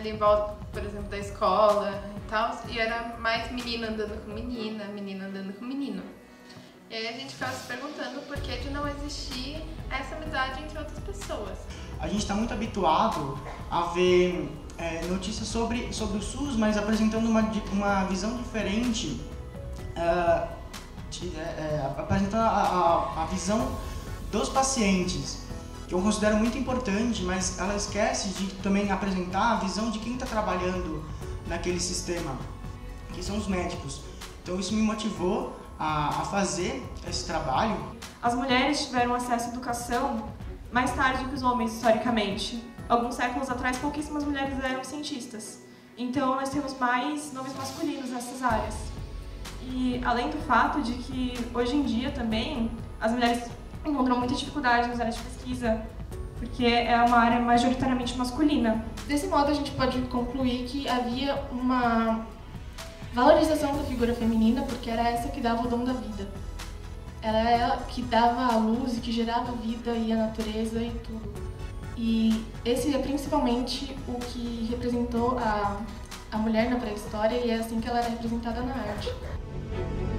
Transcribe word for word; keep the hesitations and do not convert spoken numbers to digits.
ali em volta, por exemplo, da escola e tal, e era mais menina andando com menina, menina andando com menino. E aí a gente ficava se perguntando por que de não existir essa amizade entre outras pessoas. A gente está muito habituado a ver é, notícias sobre, sobre o SUS, mas apresentando uma, uma visão diferente, uh, de, é, apresentando a, a, a visão dos pacientes, que eu considero muito importante, mas ela esquece de também apresentar a visão de quem está trabalhando naquele sistema, que são os médicos. Então isso me motivou a, a fazer esse trabalho. As mulheres tiveram acesso à educação mais tarde que os homens, historicamente. Alguns séculos atrás, pouquíssimas mulheres eram cientistas. Então nós temos mais nomes masculinos nessas áreas. E além do fato de que hoje em dia também as mulheres encontram muita dificuldade nas áreas de pesquisa, porque é uma área majoritariamente masculina. Desse modo, a gente pode concluir que havia uma valorização da figura feminina, porque era essa que dava o dom da vida. Era ela que dava a luz e que gerava a vida e a natureza e tudo. E esse é principalmente o que representou a, a mulher na pré-história, e é assim que ela era representada na arte.